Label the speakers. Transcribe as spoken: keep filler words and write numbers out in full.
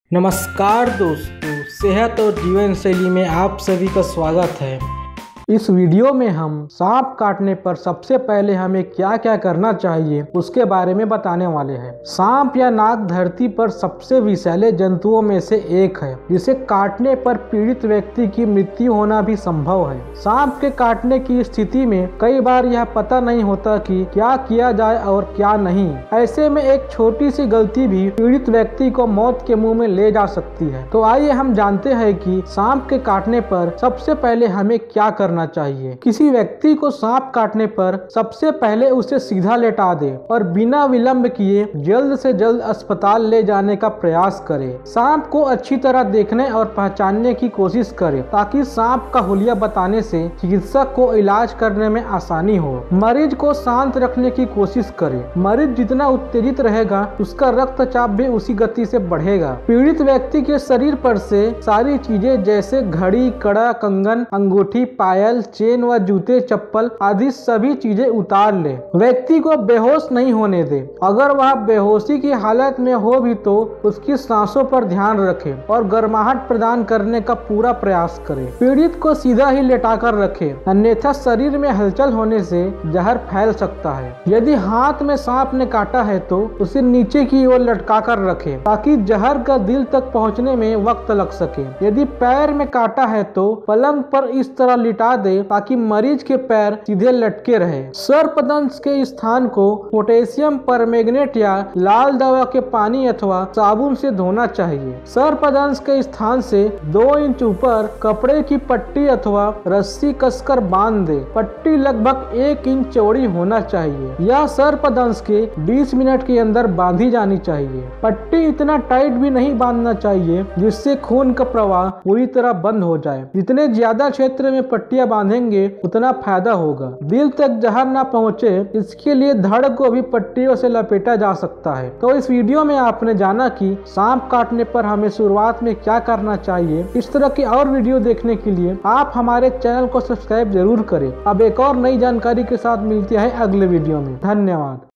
Speaker 1: नमस्कार दोस्तों, सेहत और जीवन शैली में आप सभी का स्वागत है। इस वीडियो में हम सांप काटने पर सबसे पहले हमें क्या क्या करना चाहिए उसके बारे में बताने वाले हैं। सांप या नाग धरती पर सबसे विषैले जंतुओं में से एक है, जिसे काटने पर पीड़ित व्यक्ति की मृत्यु होना भी संभव है। सांप के काटने की स्थिति में कई बार यह पता नहीं होता कि क्या किया जाए और क्या नहीं। ऐसे में एक छोटी सी गलती भी पीड़ित व्यक्ति को मौत के मुंह में ले जा सकती है। तो आइए हम जानते हैं कि सांप के काटने पर सबसे पहले हमें क्या करना चाहिए। किसी व्यक्ति को सांप काटने पर सबसे पहले उसे सीधा लेटा दे और बिना विलंब किए जल्द से जल्द अस्पताल ले जाने का प्रयास करें। सांप को अच्छी तरह देखने और पहचानने की कोशिश करें ताकि सांप का हुलिया बताने से चिकित्सक को इलाज करने में आसानी हो। मरीज को शांत रखने की कोशिश करें। मरीज जितना उत्तेजित रहेगा उसका रक्तचाप भी उसी गति से बढ़ेगा। पीड़ित व्यक्ति के शरीर पर से सारी चीजें जैसे घड़ी, कड़ा, कंगन, अंगूठी, पायल, चेन व जूते, चप्पल आदि सभी चीजें उतार ले। व्यक्ति को बेहोश नहीं होने दे। अगर वह बेहोशी की हालत में हो भी तो उसकी सांसों पर ध्यान रखे और गर्माहट प्रदान करने का पूरा प्रयास करे। पीड़ित को सीधा ही लेटाकर रखे, अन्यथा शरीर में हलचल होने से जहर फैल सकता है। यदि हाथ में सांप ने काटा है तो उसे नीचे की ओर लटका कर रखे ताकि जहर का दिल तक पहुँचने में वक्त लग सके। यदि पैर में काटा है तो पलंग पर इस तरह लिटा दे ताकि मरीज के पैर सीधे लटके रहे। सर्पदंश के स्थान को पोटेशियम परमैंगनेट या लाल दवा के पानी अथवा साबुन से धोना चाहिए। सर्पदंश के स्थान से दो इंच ऊपर कपड़े की पट्टी अथवा रस्सी कसकर बांध दे। पट्टी लगभग एक इंच चौड़ी होना चाहिए। यह सर्पदंश के बीस मिनट के अंदर बांधी जानी चाहिए। पट्टी इतना टाइट भी नहीं बांधना चाहिए जिससे खून का प्रवाह पूरी तरह बंद हो जाए। जितने ज्यादा क्षेत्र में पट्टियां बांधेंगे उतना फायदा होगा। दिल तक जहर ना पहुंचे इसके लिए धड़ को भी पट्टियों से लपेटा जा सकता है। तो इस वीडियो में आपने जाना कि सांप काटने पर हमें शुरुआत में क्या करना चाहिए। इस तरह की और वीडियो देखने के लिए आप हमारे चैनल को सब्सक्राइब जरूर करें। अब एक और नई जानकारी के साथ मिलते हैं अगले वीडियो में। धन्यवाद।